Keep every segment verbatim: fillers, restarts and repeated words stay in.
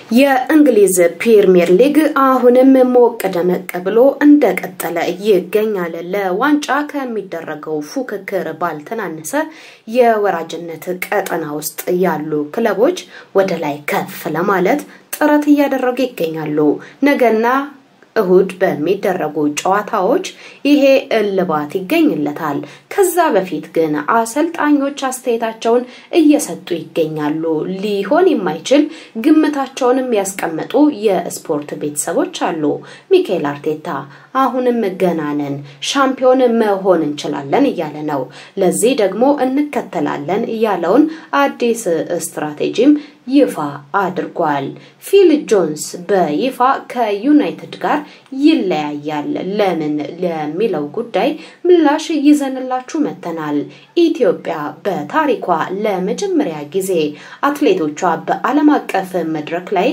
የእንግሊዝ ፕሪሚየር ሊግ አሁንም ሞቅ ደመቅ ብሎ እንደቀጠለ ይገኛል። ለዋንጫ ከሚደረገው ፉክክር ባልተናነሰ የወራጅነት ቀጠና ውስጥ ያሉ ክለቦች ወደ ላይ ከፍ ለማለት ጥረት እያደረጉ ይገኛሉ። ነገና እሁድ በሚደረጉ ጨዋታዎች ይሄ እልባት ይገኝለታል። ከዛ በፊት ግን አሰልጣኞች አስተያየታቸውን እየሰጡ ይገኛሉ። ሊሆን የማይችል ግምታቸውንም ያስቀመጡ የስፖርት ቤተሰቦች አሉ። ሚኬል አርቴታ አሁንም ገናነን ሻምፒዮን መሆን እንችላለን እያለ ነው። ለዚህ ደግሞ እንከተላለን ያለውን አዲስ ስትራቴጂም ይፋ አድርጓል። ፊል ጆንስ በይፋ ከዩናይትድ ጋር ይለያያል ለምን ለሚለው ጉዳይ ምላሽ ይዘንላችሁ መተናል። ኢትዮጵያ በታሪኳ ለመጀመሪያ ጊዜ አትሌቶቿ በዓለም አቀፍ መድረክ ላይ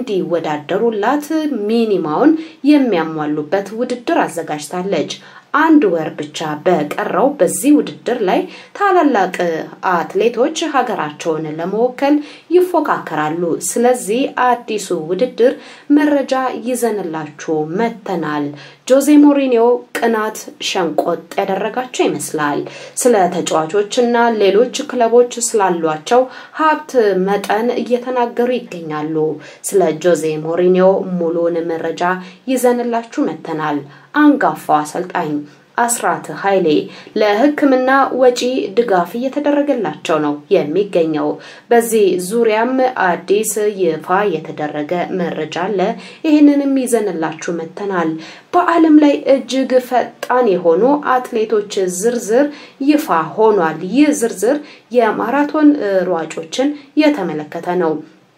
እንዲወዳደሩላት ሚኒማውን የሚያሟሉበት ውድድር አዘጋጅታለች። አንድ ወር ብቻ በቀረው በዚህ ውድድር ላይ ታላላቅ አትሌቶች ሀገራቸውን ለመወከል ይፎካከራሉ። ስለዚህ አዲሱ ውድድር መረጃ ይዘንላችሁ መተናል። ጆዜ ሞሪኒዮ ቅናት ሸንቆጥ ያደረጋቸው ይመስላል። ስለ ተጫዋቾችና ሌሎች ክለቦች ስላሏቸው ሀብት መጠን እየተናገሩ ይገኛሉ። ስለ ጆዜ ሞሪኒዮ ሙሉን መረጃ ይዘንላችሁ መተናል። አንጋፋው አሰልጣኝ አስራት ኃይሌ ለሕክምና ወጪ ድጋፍ እየተደረገላቸው ነው የሚገኘው። በዚህ ዙሪያም አዲስ ይፋ የተደረገ መረጃ አለ። ይሄንንም ይዘንላችሁ መተናል። በዓለም ላይ እጅግ ፈጣን የሆኑ አትሌቶች ዝርዝር ይፋ ሆኗል። ይህ ዝርዝር የማራቶን ሯጮችን የተመለከተ ነው።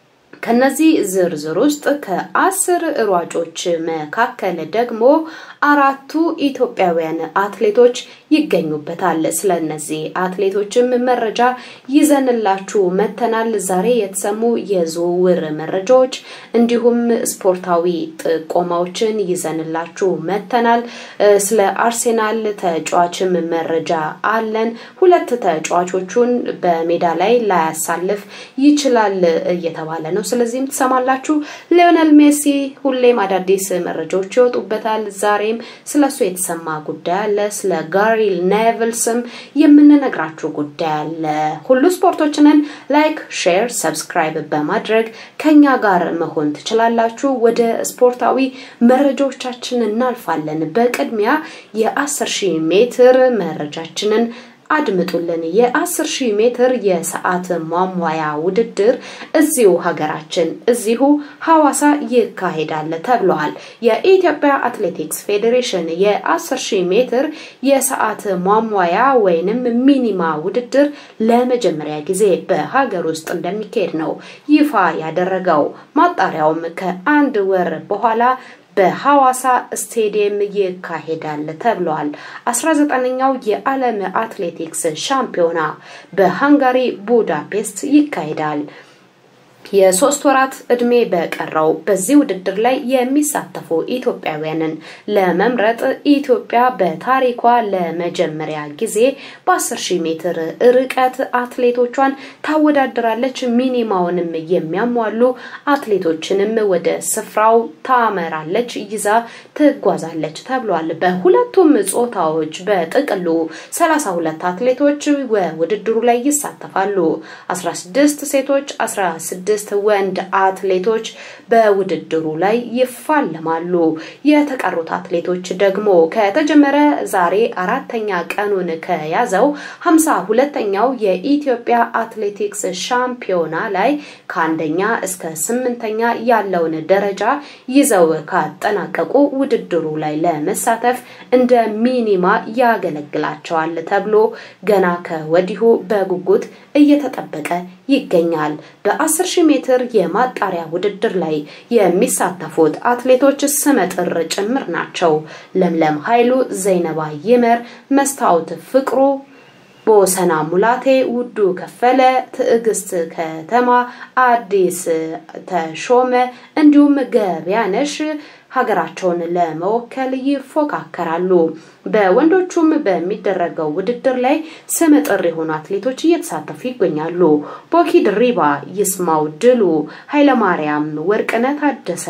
ከነዚህ ዝርዝር ውስጥ ከአስር ሯጮች መካከል ደግሞ አራቱ ኢትዮጵያውያን አትሌቶች ይገኙበታል። ስለነዚህ አትሌቶችም መረጃ ይዘንላችሁ መተናል። ዛሬ የተሰሙ የዝውውር መረጃዎች እንዲሁም ስፖርታዊ ጥቆማዎችን ይዘንላችሁ መተናል። ስለ አርሴናል ተጫዋችም መረጃ አለን። ሁለት ተጫዋቾቹን በሜዳ ላይ ላያሳልፍ ይችላል እየተባለ ነው። ስለዚህም ተሰማላችሁ። ሊዮኔል ሜሲ ሁሌም አዳዲስ መረጃዎች ይወጡበታል። ዛሬም ስለሱ የተሰማ ጉዳይ አለ። ስለ ጋሪ ኔቭልስም የምንነግራችሁ ጉዳይ አለ። ሁሉ ስፖርቶችንን ላይክ፣ ሼር፣ ሰብስክራይብ በማድረግ ከኛ ጋር መሆን ትችላላችሁ። ወደ ስፖርታዊ መረጃዎቻችን እናልፋለን። በቅድሚያ የአስር ሺህ ሜትር መረጃችንን አድምጡልን። የአስር ሺህ ሜትር የሰዓት ማሟያ ውድድር እዚሁ ሀገራችን እዚሁ ሐዋሳ ይካሄዳል ተብሏል። የኢትዮጵያ አትሌቲክስ ፌዴሬሽን የአስር ሺህ ሜትር የሰዓት ማሟያ ወይንም ሚኒማ ውድድር ለመጀመሪያ ጊዜ በሀገር ውስጥ እንደሚካሄድ ነው ይፋ ያደረገው። ማጣሪያውም ከአንድ ወር በኋላ በሐዋሳ ስቴዲየም ይካሄዳል ተብሏል። አስራ ዘጠነኛው የዓለም አትሌቲክስ ሻምፒዮና በሃንጋሪ ቡዳፔስት ይካሄዳል። የሶስት ወራት እድሜ በቀረው በዚህ ውድድር ላይ የሚሳተፉ ኢትዮጵያውያንን ለመምረጥ ኢትዮጵያ በታሪኳ ለመጀመሪያ ጊዜ በአስር ሺህ ሜትር ርቀት አትሌቶቿን ታወዳድራለች። ሚኒማውንም የሚያሟሉ አትሌቶችንም ወደ ስፍራው ታመራለች፣ ይዛ ትጓዛለች ተብሏል። በሁለቱም ጾታዎች በጥቅሉ ሰላሳ ሁለት አትሌቶች ውድድሩ ላይ ይሳተፋሉ። አስራ ስድስት ሴቶች፣ አስራ ስድስት ወንድ አትሌቶች በውድድሩ ላይ ይፋለማሉ። የተቀሩት አትሌቶች ደግሞ ከተጀመረ ዛሬ አራተኛ ቀኑን ከያዘው ሃምሳ ሁለተኛው የኢትዮጵያ አትሌቲክስ ሻምፒዮና ላይ ከአንደኛ እስከ ስምንተኛ ያለውን ደረጃ ይዘው ካጠናቀቁ ውድድሩ ላይ ለመሳተፍ እንደ ሚኒማ ያገለግላቸዋል ተብሎ ገና ከወዲሁ በጉጉት እየተጠበቀ ይገኛል። በአስር ሺህ ሜትር የማጣሪያ ውድድር ላይ የሚሳተፉት አትሌቶች ስመጥር ጭምር ናቸው። ለምለም ኃይሉ፣ ዘይነባ ይመር፣ መስታወት ፍቅሩ፣ ቦሰና ሙላቴ፣ ውዱ ከፈለ፣ ትዕግስት ከተማ፣ አዲስ ተሾመ እንዲሁም ገበያነሽ ሀገራቸውን ለመወከል ይፎካከራሉ። በወንዶቹም በሚደረገው ውድድር ላይ ስመጥር የሆኑ አትሌቶች እየተሳተፉ ይገኛሉ። ቦኪ ድሪባ፣ ይስማው ድሉ፣ ኃይለማርያም ወርቅነህ ታደሰ፣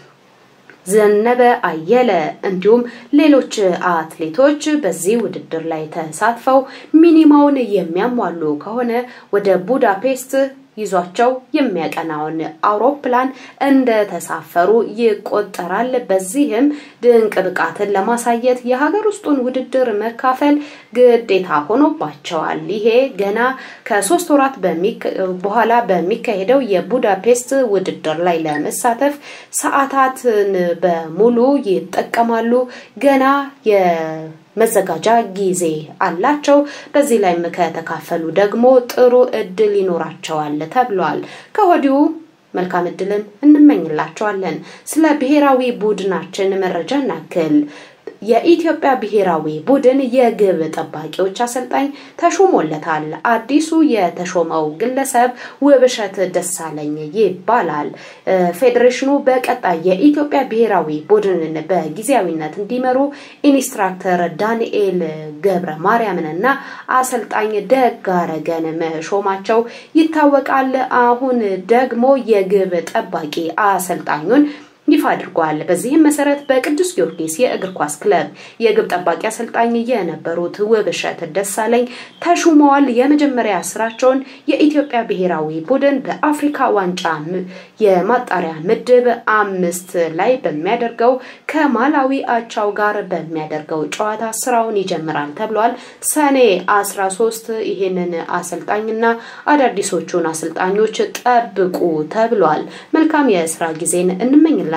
ዘነበ አየለ እንዲሁም ሌሎች አትሌቶች በዚህ ውድድር ላይ ተሳትፈው ሚኒማውን የሚያሟሉ ከሆነ ወደ ቡዳፔስት ይዟቸው የሚያቀናውን አውሮፕላን እንደ ተሳፈሩ ይቆጠራል። በዚህም ድንቅ ብቃትን ለማሳየት የሀገር ውስጡን ውድድር መካፈል ግዴታ ሆኖባቸዋል። ይሄ ገና ከሶስት ወራት በኋላ በሚካሄደው የቡዳፔስት ውድድር ላይ ለመሳተፍ ሰዓታትን በሙሉ ይጠቀማሉ። ገና የ መዘጋጃ ጊዜ አላቸው። በዚህ ላይ ከተካፈሉ ደግሞ ጥሩ እድል ይኖራቸዋል ተብሏል። ከወዲሁ መልካም እድልን እንመኝላቸዋለን። ስለ ብሔራዊ ቡድናችን መረጃ እናክል። የኢትዮጵያ ብሔራዊ ቡድን የግብ ጠባቂዎች አሰልጣኝ ተሾሞለታል። አዲሱ የተሾመው ግለሰብ ውብሸት ደሳለኝ ይባላል። ፌዴሬሽኑ በቀጣይ የኢትዮጵያ ብሔራዊ ቡድንን በጊዜያዊነት እንዲመሩ ኢንስትራክተር ዳንኤል ገብረ ማርያምንና አሰልጣኝ ደጋረገን መሾማቸው ይታወቃል። አሁን ደግሞ የግብ ጠባቂ አሰልጣኙን ይፋ አድርጓል። በዚህም መሰረት በቅዱስ ጊዮርጊስ የእግር ኳስ ክለብ የግብ ጠባቂ አሰልጣኝ የነበሩት ውብሸት ደሳለኝ ተሹመዋል። የመጀመሪያ ስራቸውን የኢትዮጵያ ብሔራዊ ቡድን በአፍሪካ ዋንጫ የማጣሪያ ምድብ አምስት ላይ በሚያደርገው ከማላዊ አቻው ጋር በሚያደርገው ጨዋታ ስራውን ይጀምራል ተብሏል። ሰኔ አስራ ሶስት ይሄንን አሰልጣኝና አዳዲሶቹን አሰልጣኞች ጠብቁ ተብሏል። መልካም የስራ ጊዜን እንመኝላችኋለን።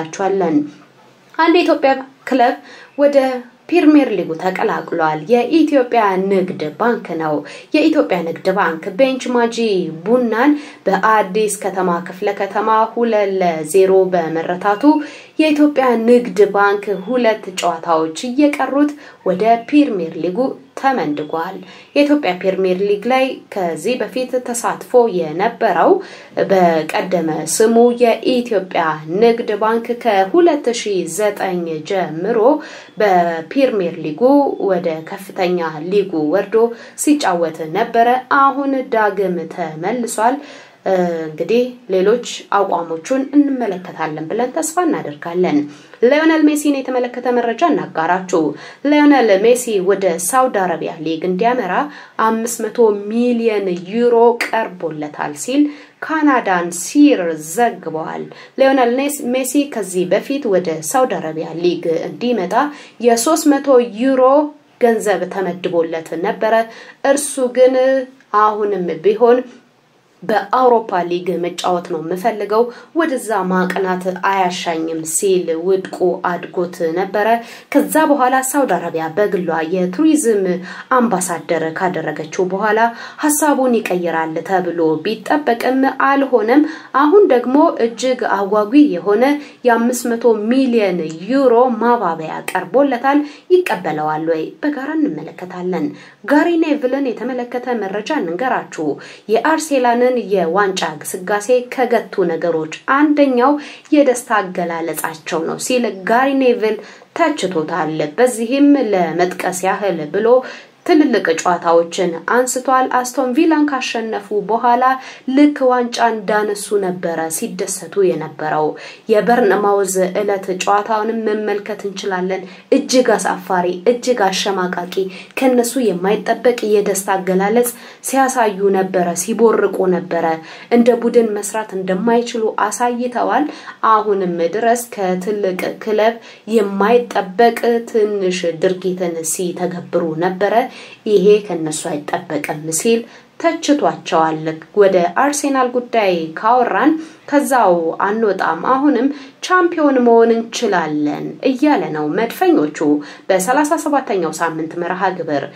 አንድ የኢትዮጵያ ክለብ ወደ ፕሪሚየር ሊጉ ተቀላቅሏል። የኢትዮጵያ ንግድ ባንክ ነው። የኢትዮጵያ ንግድ ባንክ ቤንች ማጂ ቡናን በአዲስ ከተማ ክፍለ ከተማ ሁለት ለዜሮ በመረታቱ የኢትዮጵያ ንግድ ባንክ ሁለት ጨዋታዎች እየቀሩት ወደ ፕሪሚየር ሊጉ ተመንድጓል። የኢትዮጵያ ፕሪሚየር ሊግ ላይ ከዚህ በፊት ተሳትፎ የነበረው በቀደመ ስሙ የኢትዮጵያ ንግድ ባንክ ከ2009 ጀምሮ በፕሪሚየር ሊጉ ወደ ከፍተኛ ሊጉ ወርዶ ሲጫወት ነበር። አሁን ዳግም ተመልሷል። እንግዲህ ሌሎች አቋሞቹን እንመለከታለን ብለን ተስፋ እናደርጋለን። ሊዮኔል ሜሲን የተመለከተ መረጃ እናጋራችሁ። ሊዮኔል ሜሲ ወደ ሳውዲ አረቢያ ሊግ እንዲያመራ አምስት መቶ ሚሊዮን ዩሮ ቀርቦለታል ሲል ካናዳን ሲር ዘግቧል። ሊዮኔል ሜሲ ከዚህ በፊት ወደ ሳውዲ አረቢያ ሊግ እንዲመጣ የ300 ዩሮ ገንዘብ ተመድቦለት ነበር። እርሱ ግን አሁንም ቢሆን በአውሮፓ ሊግ መጫወት ነው የምፈልገው ወደዛ ማቅናት አያሻኝም ሲል ውድቁ አድጎት ነበር። ከዛ በኋላ ሳውዲ አረቢያ በግሏ የቱሪዝም አምባሳደር ካደረገችው በኋላ ሐሳቡን ይቀይራል ተብሎ ቢጠበቅም አልሆነም። አሁን ደግሞ እጅግ አጓጊ የሆነ የ500 ሚሊዮን ዩሮ ማባበያ ቀርቦለታል። ይቀበለዋል ወይ? በጋራ እንመለከታለን። ጋሪ ኔቭልን የተመለከተ መረጃ እንገራችሁ። የአርሴናልን የዋንጫ ግስጋሴ ከገቱ ነገሮች አንደኛው የደስታ አገላለጻቸው ነው ሲል ጋሪ ኔቭል ተችቶታል። በዚህም ለመጥቀስ ያህል ብሎ ትልልቅ ጨዋታዎችን አንስቷል። አስቶን ቪላን ካሸነፉ በኋላ ልክ ዋንጫ እንዳነሱ ነበር ሲደሰቱ የነበረው። የበርንማውዝ ዕለት ጨዋታውንም መመልከት እንችላለን። እጅግ አሳፋሪ እጅግ አሸማቃቂ ከነሱ የማይጠበቅ የደስታ አገላለጽ ሲያሳዩ ነበር፣ ሲቦርቁ ነበር። እንደ ቡድን መስራት እንደማይችሉ አሳይተዋል። አሁንም ድረስ ከትልቅ ክለብ የማይጠበቅ ትንሽ ድርጊትን ሲተገብሩ ነበር። ይሄ ከነሱ አይጠበቅም ሲል ተችቷቸዋል። ወደ አርሴናል ጉዳይ ካወራን ከዛው አንወጣም። አሁንም ቻምፒዮን መሆን እንችላለን እያለ ነው መድፈኞቹ። በ37ኛው ሳምንት መርሃ ግብር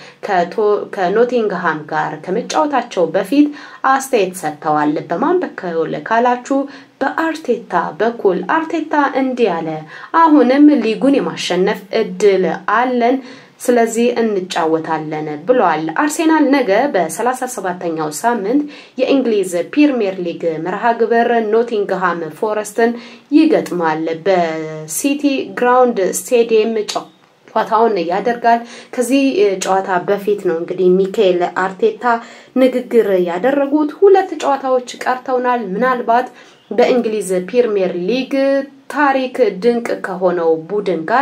ከኖቲንግሃም ጋር ከመጫወታቸው በፊት አስተያየት ሰጥተዋል። በማን በኩል ካላችሁ በአርቴታ በኩል አርቴታ እንዲህ አለ፣ አሁንም ሊጉን የማሸነፍ እድል አለን። ስለዚህ እንጫወታለን ብሏል። አርሴናል ነገ በ37ኛው ሳምንት የእንግሊዝ ፕሪሚየር ሊግ መርሃ ግብር ኖቲንግሃም ፎረስትን ይገጥማል። በሲቲ ግራውንድ ስቴዲየም ጨዋታውን ያደርጋል። ከዚህ ጨዋታ በፊት ነው እንግዲህ ሚካኤል አርቴታ ንግግር ያደረጉት። ሁለት ጨዋታዎች ቀርተውናል። ምናልባት በእንግሊዝ ፕሪሚየር ሊግ ታሪክ ድንቅ ከሆነው ቡድን ጋር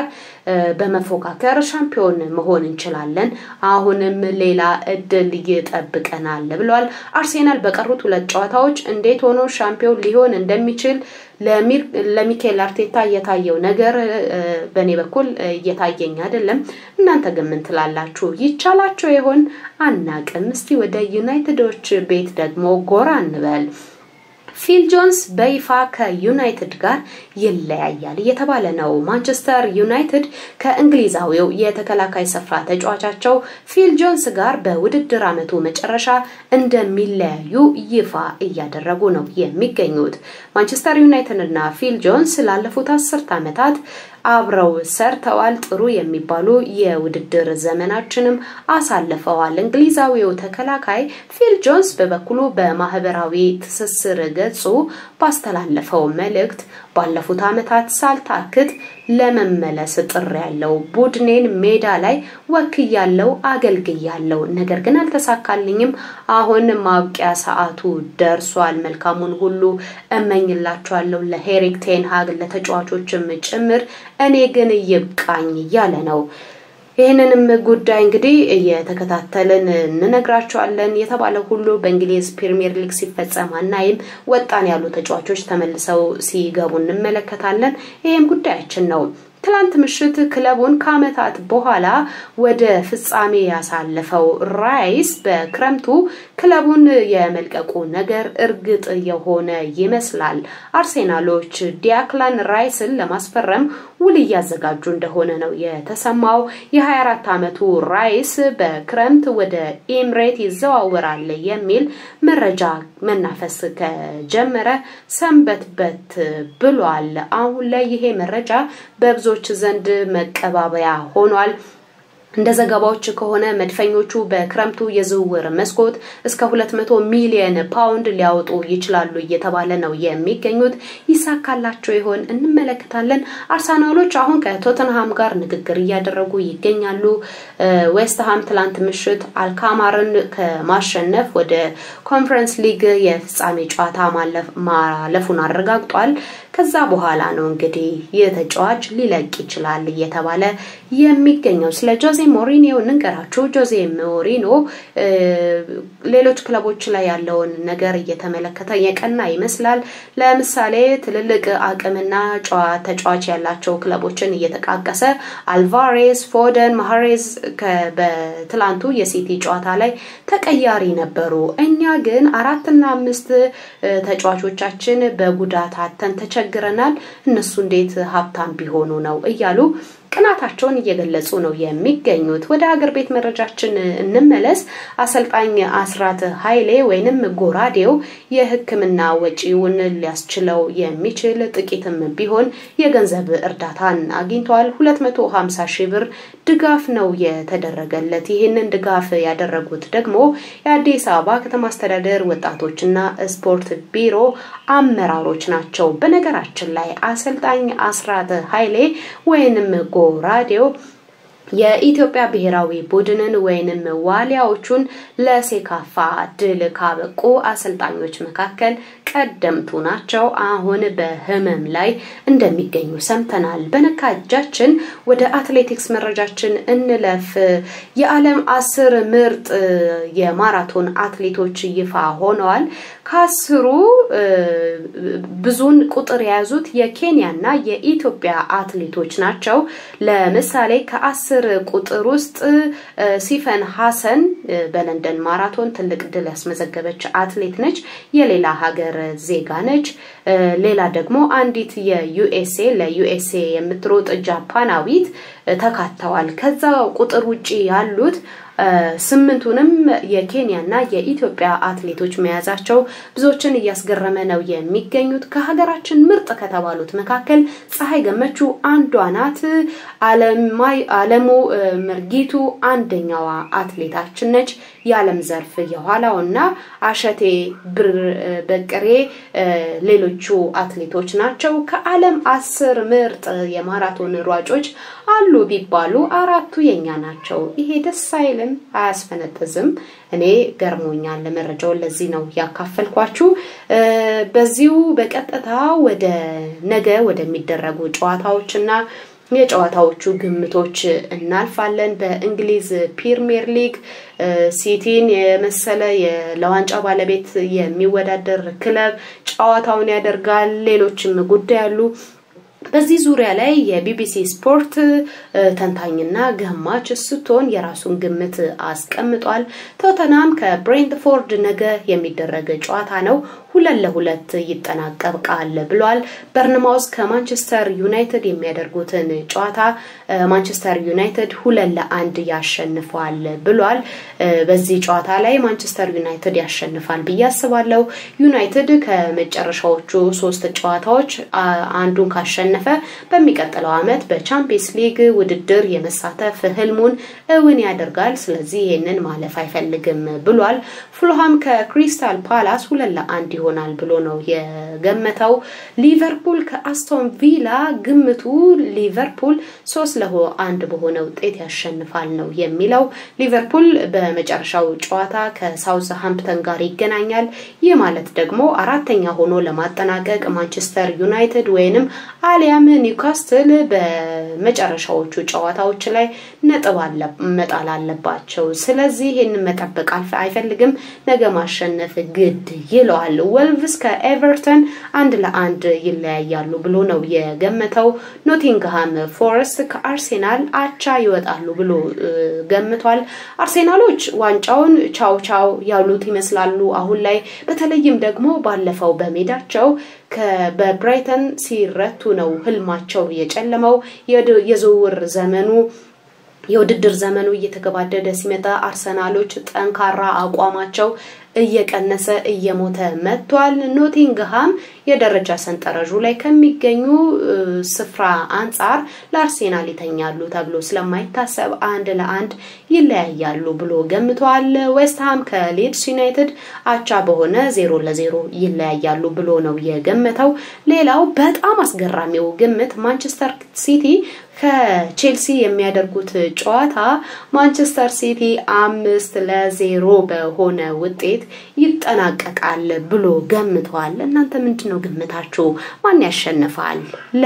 በመፎካከር ሻምፒዮን መሆን እንችላለን። አሁንም ሌላ እድል ይጠብቀናል ብለዋል። አርሴናል በቀሩት ሁለት ጨዋታዎች እንዴት ሆኖ ሻምፒዮን ሊሆን እንደሚችል ለሚካኤል አርቴታ የታየው ነገር በኔ በኩል እየታየኝ አይደለም። እናንተ ግን ምን ትላላችሁ? ይቻላችሁ ይሆን? አናቅም። እስቲ ወደ ዩናይትዶች ቤት ደግሞ ጎራ እንበል። ፊል ጆንስ በይፋ ከዩናይትድ ጋር ይለያያል እየተባለ ነው። ማንቸስተር ዩናይትድ ከእንግሊዛዊው የተከላካይ ስፍራ ተጫዋቻቸው ፊል ጆንስ ጋር በውድድር አመቱ መጨረሻ እንደሚለያዩ ይፋ እያደረጉ ነው የሚገኙት። ማንቸስተር ዩናይትድ እና ፊል ጆንስ ላለፉት አስርት ዓመታት አብረው ሰርተዋል። ጥሩ የሚባሉ የውድድር ዘመናችንም አሳልፈዋል። እንግሊዛዊው ተከላካይ ፊል ጆንስ በበኩሉ በማህበራዊ ትስስር ገጹ ባስተላለፈው መልእክት ባለፉት ዓመታት ሳልታክት ለመመለስ ጥሪ ያለው ቡድኔን ሜዳ ላይ ወክያለው አገልግያለው፣ ነገር ግን አልተሳካልኝም። አሁን ማብቂያ ሰዓቱ ደርሷል። መልካሙን ሁሉ እመኝላችኋለሁ ለሄሪክ ቴን ሃግ ለተጫዋቾችም ጭምር፣ እኔ ግን ይብቃኝ ያለ ነው። ይሄንንም ጉዳይ እንግዲህ እየተከታተልን እንነግራችኋለን። የተባለው ሁሉ በእንግሊዝ ፕሪሚየር ሊግ ሲፈጸም አናይም። ወጣን ያሉ ተጫዋቾች ተመልሰው ሲገቡ እንመለከታለን። ይሄም ጉዳያችን ነው። ትላንት ምሽት ክለቡን ከዓመታት በኋላ ወደ ፍጻሜ ያሳለፈው ራይስ በክረምቱ ክለቡን የመልቀቁ ነገር እርግጥ የሆነ ይመስላል። አርሴናሎች ዲክላን ራይስን ለማስፈረም ውል ያዘጋጁ እንደሆነ ነው የተሰማው። የ24 ዓመቱ ራይስ በክረምት ወደ ኤምሬት ይዘዋወራል የሚል መረጃ መናፈስ ከጀመረ ሰንበትበት ብሏል። አሁን ላይ ይሄ መረጃ በብዙ ዘንድ መቀባበያ ሆኗል። እንደ ዘገባዎች ከሆነ መድፈኞቹ በክረምቱ የዝውውር መስኮት እስከ ሁለት መቶ ሚሊዮን ፓውንድ ሊያወጡ ይችላሉ እየተባለ ነው የሚገኙት። ይሳካላቸው ይሆን? እንመለከታለን። አርሰናሎች አሁን ከቶተንሃም ጋር ንግግር እያደረጉ ይገኛሉ። ዌስትሃም ትላንት ምሽት አልካማርን ከማሸነፍ ወደ ኮንፈረንስ ሊግ የፍጻሜ ጨዋታ ማለፉን አረጋግጧል። ከዛ በኋላ ነው እንግዲህ የተጫዋች ሊለቅ ይችላል እየተባለ የሚገኘው። ስለ ጆዜ ሞሪኒዮ እንገራችሁ። ጆዜ ሞሪኒዮ ሌሎች ክለቦች ላይ ያለውን ነገር እየተመለከተ የቀና ይመስላል። ለምሳሌ ትልልቅ አቅምና ተጫዋች ያላቸው ክለቦችን እየተቃቀሰ አልቫሬዝ፣ ፎደን፣ ማህሬዝ በትላንቱ የሲቲ ጨዋታ ላይ ተቀያሪ ነበሩ። እኛ ግን አራት እና አምስት ተጫዋቾቻችን በጉዳት አተን ተቸግረናል፣ እነሱ እንዴት ሀብታም ቢሆኑ ነው እያሉ ቅናታቸውን እየገለጹ ነው የሚገኙት። ወደ ሀገር ቤት መረጃችን እንመለስ። አሰልጣኝ አስራት ኃይሌ ወይንም ጎራዴው የሕክምና ወጪውን ሊያስችለው የሚችል ጥቂትም ቢሆን የገንዘብ እርዳታን አግኝቷል። ሁለት መቶ ሃምሳ ሺህ ብር ድጋፍ ነው የተደረገለት። ይህንን ድጋፍ ያደረጉት ደግሞ የአዲስ አበባ ከተማ አስተዳደር ወጣቶችና ስፖርት ቢሮ አመራሮች ናቸው። በነገራችን ላይ አሰልጣኝ አስራት ኃይሌ ወይንም ጎራዴው የኢትዮጵያ ብሔራዊ ቡድንን ወይንም ዋሊያዎቹን ለሴካፋ ድል ካበቁ አሰልጣኞች መካከል ቀደምቱ ናቸው። አሁን በህመም ላይ እንደሚገኙ ሰምተናል። በነካጃችን ወደ አትሌቲክስ መረጃችን እንለፍ። የዓለም አስር ምርጥ የማራቶን አትሌቶች ይፋ ሆነዋል። ከአስሩ ብዙን ቁጥር የያዙት የኬንያና የኢትዮጵያ አትሌቶች ናቸው። ለምሳሌ ከአስር ቁጥር ውስጥ ሲፈን ሐሰን በለንደን ማራቶን ትልቅ ድል ያስመዘገበች አትሌት ነች። የሌላ ሀገር ዜጋ ነች። ሌላ ደግሞ አንዲት የዩኤስኤ ለዩኤስኤ የምትሮጥ ጃፓናዊት ተካተዋል። ከዛ ቁጥር ውጪ ያሉት ስምንቱንም የኬንያና የኢትዮጵያ አትሌቶች መያዛቸው ብዙዎችን እያስገረመ ነው የሚገኙት ከሀገራችን ምርጥ ከተባሉት መካከል ፀሐይ ገመቹ አንዷ ናት ዓለማይ ዓለሙ መርጊቱ አንደኛዋ አትሌታችን ነች የዓለም ዘርፍ የኋላውና አሸቴ ብር በቀሬ ሌሎቹ አትሌቶች ናቸው ከዓለም አስር ምርጥ የማራቶን ሯጮች አሉ ቢባሉ አራቱ የኛ ናቸው ይሄ ደስ አይልም አያስፈነጥዝም እኔ ገርሞኛል ለመረጃው ለዚህ ነው ያካፈልኳችሁ በዚሁ በቀጥታ ወደ ነገ ወደሚደረጉ ጨዋታዎችና የጨዋታዎቹ ግምቶች እናልፋለን በእንግሊዝ ፕሪሚየር ሊግ ሲቲን የመሰለ የለዋንጫ ባለቤት የሚወዳደር ክለብ ጨዋታውን ያደርጋል ሌሎችም ጉዳይ አሉ በዚህ ዙሪያ ላይ የቢቢሲ ስፖርት ተንታኝና ገማች ስቶን የራሱን ግምት አስቀምጧል ቶተናም ከብሬንትፎርድ ነገ የሚደረግ ጨዋታ ነው ሁለት ለሁለት ይጠናቀቃል ብሏል በርንማውዝ ከማንቸስተር ዩናይትድ የሚያደርጉትን ጨዋታ ማንቸስተር ዩናይትድ ሁለት ለአንድ ያሸንፋል ብሏል በዚህ ጨዋታ ላይ ማንቸስተር ዩናይትድ ያሸንፋል በያስባለው ዩናይትድ ከመጨረሻዎቹ ሶስት ጨዋታዎች አንዱን ካሸነፈ በሚቀጥለው አመት በቻምፒየንስ ሊግ ውድድር የመሳተፍ ህልሙን እውን ያደርጋል ስለዚህ ይሄንን ማለፍ አይፈልግም ብሏል ፉልሃም ከክሪስታል ፓላስ ሁለት ለአንድ ይሆናል ብሎ ነው የገመተው ሊቨርፑል ከአስቶን ቪላ ግምቱ ሊቨርፑል ሶስት ለአንድ በሆነ ውጤት ያሸንፋል ነው የሚለው ሊቨርፑል በመጨረሻው ጨዋታ ከሳውዝሃምፕተን ጋር ይገናኛል ይህ ማለት ደግሞ አራተኛ ሆኖ ለማጠናቀቅ ማንቸስተር ዩናይትድ ወይንም አሊያም ኒውካስትል በመጨረሻዎቹ ጨዋታዎች ላይ ነጥብ መጣል አለባቸው ስለዚህ ይሄንን መጠበቅ አይፈልግም ነገ ማሸነፍ ግድ ይለዋል ወልቭስ ከኤቨርተን አንድ ለአንድ ይለያያሉ ብሎ ነው የገመተው ኖቲንግሃም ፎረስት ከአርሴናል አቻ ይወጣሉ ብሎ ገምቷል አርሴናሎች ዋንጫውን ቻው ቻው ያሉት ይመስላሉ አሁን ላይ በተለይም ደግሞ ባለፈው በሜዳቸው ከበብራይተን ሲረቱ ነው ህልማቸው የጨለመው የዝውውር ዘመኑ የውድድር ዘመኑ እየተገባደደ ሲመጣ አርሰናሎች ጠንካራ አቋማቸው እየቀነሰ እየሞተ መጥቷል ኖቲንግሃም የደረጃ ሰንጠረዡ ላይ ከሚገኙ ስፍራ አንፃር ለአርሴናል ይተኛሉ ተብሎ ስለማይታሰብ አንድ ለአንድ ይለያያሉ ብሎ ገምቷል ዌስትሃም ከሊድስ ዩናይትድ አቻ በሆነ ዜሮ ለዜሮ ይለያያሉ ብሎ ነው የገመተው ሌላው በጣም አስገራሚው ግምት ማንቸስተር ሲቲ ከቼልሲ የሚያደርጉት ጨዋታ ማንቸስተር ሲቲ አምስት ለዜሮ በሆነ ውጤት ይጠናቀቃል ብሎ ገምቷል እናንተ ምንድነው ግምታችሁ ማን ያሸንፋል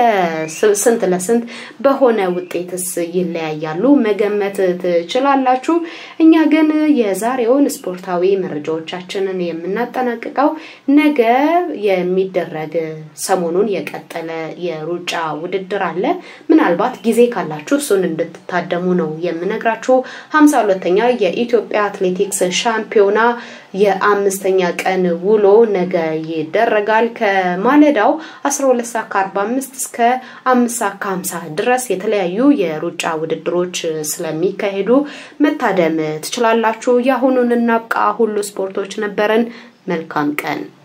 ለስንት ለስንት በሆነ ውጤትስ ይለያያሉ መገመት ትችላላችሁ እኛ ግን የዛሬውን ስፖርታዊ መረጃዎቻችንን የምናጠናቅቀው ነገ የሚደረግ ሰሞኑን የቀጠለ የሩጫ ውድድር አለ ምናልባት ጊዜ ካላችሁ እሱን እንድትታደሙ ነው የምነግራችሁ ሃምሳ ሁለተኛ የኢትዮጵያ አትሌቲክስ ሻምፒዮና የአምስተኛ ቀን ውሎ ነገ ይደረጋል ከማለዳው አስራ ሁለት ሰዓት ከአርባ አምስት እስከ አምስት ሰዓት ከሃምሳ ድረስ የተለያዩ የሩጫ ውድድሮች ስለሚካሄዱ መታደም ትችላላችሁ ያሁኑን እናብቃ ሁሉ ስፖርቶች ነበረን መልካም ቀን